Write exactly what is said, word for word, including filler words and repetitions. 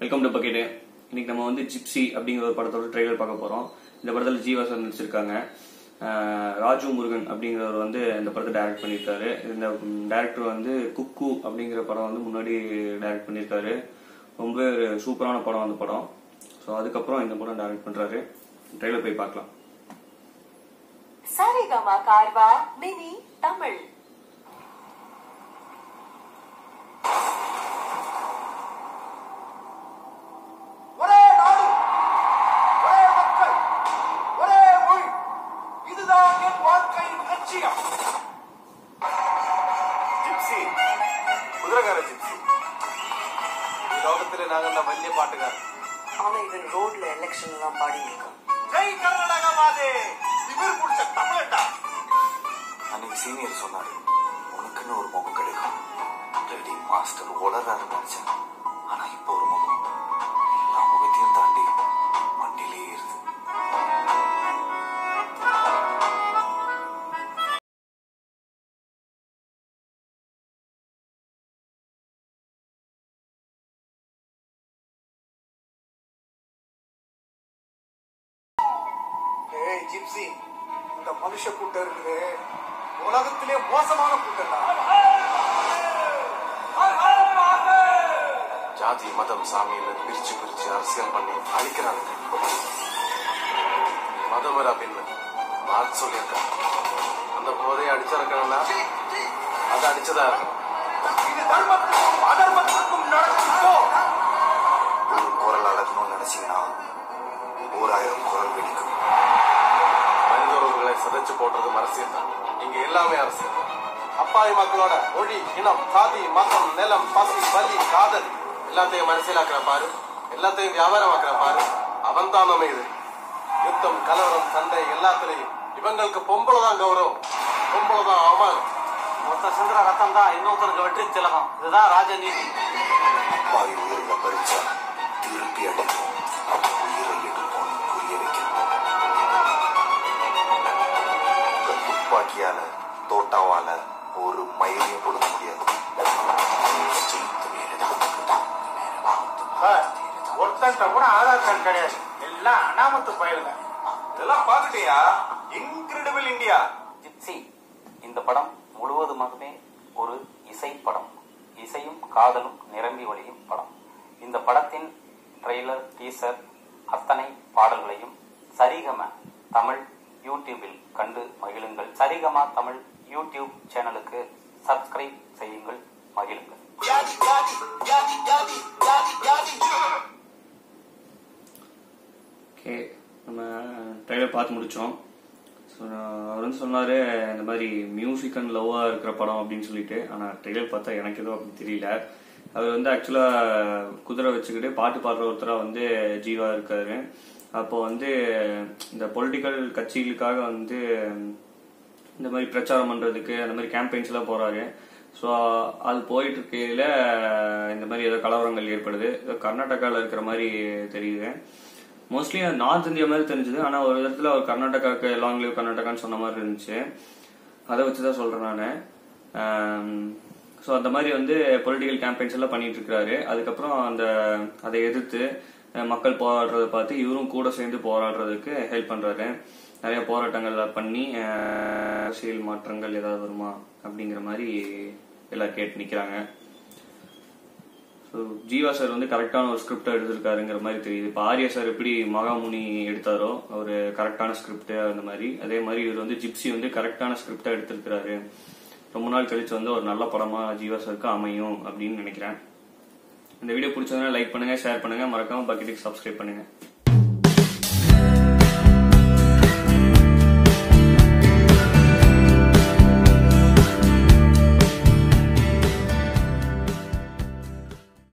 Welcome to bucket. இன்னைக்கு நம்ம வந்து ஜிப்சி அப்படிங்கிற ஒரு படத்தோட ட்ரெய்லர் பார்க்க போறோம். இந்த படத்தில் ஜீவா சார் நடிச்சிருக்காங்க. ராஜு முருகன் அப்படிங்கிறவர் வந்து இந்த படத்தை டைரக்ட் பண்ணியிருக்காரு. இந்த டைரக்டர் வந்து குக்கு அப்படிங்கிற படம் வந்து முன்னாடி டைரக்ட் பண்ணியிருக்காரு. ரொம்ப சூப்பரான படம் அந்த படம். ஸோ அதுக்கப்புறம் இந்த படம் டைரக்ட் பண்றாரு. ட்ரெய்லர் போய் பார்க்கலாம். Saregama Carvaan mini Tamil. Gypsy, Murugan Gypsy. ഈ ലോകത്തിലെ നാഗണ്ട വലിയ പാട്ടുകാരൻ. அவன் இவன் ரோட்ல எலெக்ஷன் எல்லாம் பாடி இருக்கான். ஜெய் கர்நாடகா மாதே. இவர் புடிச்ச தமிழடா. அன்னைக்கு சீனியர் சொன்னாரு, உனக்குன்னு ஒரு முகம் கிடைக்கும். ரெடி மாஸ்டர் ஓடறாரு நினைச்சேன். ஆனா இப்போ ஒரு முகம் எல்லா முகத்தையும் தாண்டி மண்ணிலே ஏறுது. ஏய் ஜிப்சி, இந்த மனுஷ கூட்டம் இருக்குது உலகத்திலே மோசமான கூட்டம்டா. ஜாதி மதம் சாமியில பிரிச்சு பிரிச்சு அரசியல் பண்ணி அழிக்கிறாங்க. மதமரா பின்னு மார்க் சொல்லியிருக்காங்க. அந்த போதையை அடிச்சிருக்கணும்னா அதை அடிச்சதா இருக்கும். ஒரு குரல் அடக்கணும்னு நினைச்சீங்கன்னா ஓராயிரம் குரல் வெடிக்கும். மனித உறவுகளை சதைச்சு போடுறது அரசியல் தான். இங்க எல்லாமே அரசியல். அப்பாவி மக்களோட மொழி, இனம், சாதி, மதம், நிலம், பசி, பலி, காதல் எல்லாத்தையும் அரசியலாக்குற பாரு, எல்லாத்தையும் வியாபாரமாக்குற பாரு. அவன் தான் நம்ம இது. யுத்தம், கலவரம், சண்டை எல்லாத்திலையும் இவங்களுக்கு பொம்பளை தான் கௌரவம், பொம்பளை தான் அவமானம். மொத்த சிந்திர ரத்தம் தான் இன்னொருத்தருக்கு வெற்றி திலகம். இதுதான் ராஜநீதி. அப்பாவி உயிரில பறிச்சா திருப்பி அடைக்கும். உயிரை எடுப்போம் புரிய வைக்கணும். துப்பாக்கியால தோட்டாவால ஒரு மயிலையும் கொடுக்க முடியாது. ஒருத்தன் கூட ஆதார் கார்டு கிடையாது. எல்லாம் அனாமத்து பயிலுங்க. இதெல்லாம் பாத்துட்டியா? Incredible India. ஜிப்சி இந்த படம் முழுவதுமாகவே ஒரு இசை படம். இசையும் காதலும் நிரம்பி வழியும் படம். இந்த படத்தின் ட்ரெய்லர், டீசர் அத்தனை பாடல்களையும் சரிகம தமிழ் யூடியூபில் கண்டு மகிழுங்கள். சரிகமா தமிழ் யூடியூப் சேனலுக்கு சப்ஸ்கிரைப் செய்யுங்கள், மகிழுங்கள். ஓகே, நம்ம ட்ரெய்லர் பார்த்து முடித்தோம். ஸோ அவர் வந்து சொன்னார் இந்த மாதிரி மியூசிக் அண்ட் லவ்வாக இருக்கிற படம் அப்படின்னு சொல்லிட்டு. ஆனால் ட்ரெய்லர் பார்த்தா எனக்கு எதுவும் அப்படி தெரியல. அவர் வந்து ஆக்சுவலாக குதிரை வச்சுக்கிட்டு பாட்டு பாடுற ஒருத்தராக வந்து ஜீவா இருக்காரு. அப்போ வந்து இந்த பொலிட்டிக்கல் கட்சிகளுக்காக வந்து இந்த மாதிரி பிரச்சாரம் பண்ணுறதுக்கு அந்த மாதிரி கேம்பெயின்ஸ்லாம் போகிறாரு. ஸோ அது போயிட்டு இருக்கையில் இந்த மாதிரி ஏதோ கலவரங்கள் ஏற்படுது. ஏதோ கர்நாடகாவில் இருக்கிற மாதிரி தெரியுது. மோஸ்ட்லி நார்த் இந்தியா மாதிரி தெரிஞ்சுது. ஆனால் ஒரு விதத்தில் அவர் கர்நாடகாவுக்கு லாங் லீவ் கர்நாடகான்னு சொன்ன மாதிரி இருந்துச்சு. அதை வச்சு தான் சொல்கிறேன் நான். ஸோ அந்த மாதிரி வந்து பொலிட்டிக்கல் கேம்பெயின்ஸ் எல்லாம் பண்ணிட்டு இருக்கிறாரு. அதுக்கப்புறம் அந்த அதை எதிர்த்து மக்கள் போராடுறதை பார்த்து இவரும் கூட சேர்ந்து போராடுறதுக்கு ஹெல்ப் பண்றாரு. நிறைய போராட்டங்கள் பண்ணி அரசியல் மாற்றங்கள் ஏதாவது வருமா அப்படிங்கிற மாதிரி எல்லாம் கேட்டு நிக்கிறாங்க. ஸோ ஜீவா சார் வந்து கரெக்டான ஒரு ஸ்கிரிப்டை எடுத்திருக்காருங்கிற மாதிரி தெரியுது. இப்போ ஆர்யா சார் எப்படி மகாமுனி எடுத்தாரோ அவர் கரெக்டான ஸ்கிரிப்ட், அந்த மாதிரி அதே மாதிரி இவர் வந்து ஜிப்சி வந்து கரெக்டான ஸ்கிரிப்டை எடுத்திருக்கிறாரு. ரொம்ப நாள் கழிச்சு வந்து ஒரு நல்ல படமா ஜீவா சாருக்கு அமையும் அப்படின்னு நினைக்கிறேன். இந்த வீடியோ பிடிச்சதுன்னா லைக் பண்ணுங்க, ஷேர் பண்ணுங்க, மறக்காம பக்கெட்டுக்கு சப்ஸ்கிரைப் பண்ணுங்க.